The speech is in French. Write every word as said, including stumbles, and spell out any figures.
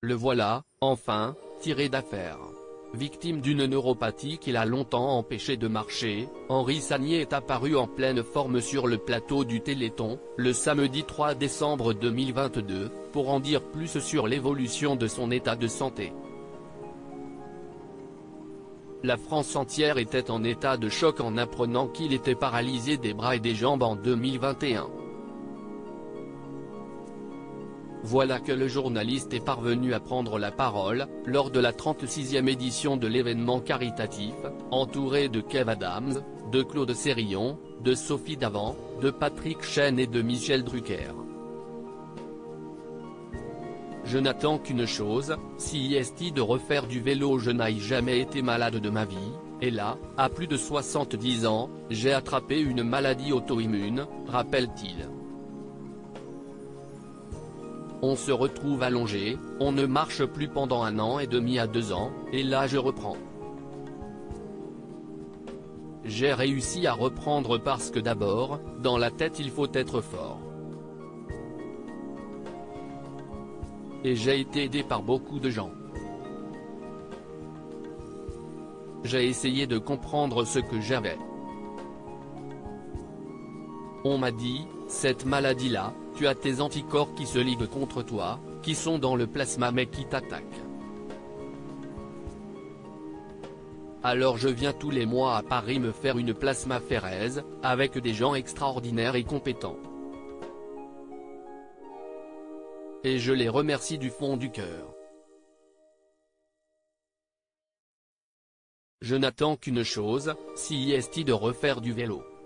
Le voilà, enfin, tiré d'affaire. Victime d'une neuropathie qui l'a longtemps empêché de marcher, Henri Sagnier est apparu en pleine forme sur le plateau du Téléthon, le samedi trois décembre deux mille vingt-deux, pour en dire plus sur l'évolution de son état de santé. La France entière était en état de choc en apprenant qu'il était paralysé des bras et des jambes en deux mille vingt et un. Voilà que le journaliste est parvenu à prendre la parole, lors de la trente-sixième édition de l'événement caritatif, entouré de Kev Adams, de Claude Sérillon, de Sophie Davant, de Patrick Chêne et de Michel Drucker. Je n'attends qu'une chose, si est de refaire du vélo. Je n'ai jamais été malade de ma vie, et là, à plus de soixante-dix ans, j'ai attrapé une maladie auto-immune, rappelle-t-il. On se retrouve allongé, on ne marche plus pendant un an et demi à deux ans, et là je reprends. J'ai réussi à reprendre parce que d'abord, dans la tête il faut être fort. Et j'ai été aidé par beaucoup de gens. J'ai essayé de comprendre ce que j'avais. On m'a dit, cette maladie-là, tu as tes anticorps qui se liguent contre toi, qui sont dans le plasma mais qui t'attaquent. Alors je viens tous les mois à Paris me faire une plasmaphérèse, avec des gens extraordinaires et compétents. Et je les remercie du fond du cœur. Je n'attends qu'une chose, si est de refaire du vélo.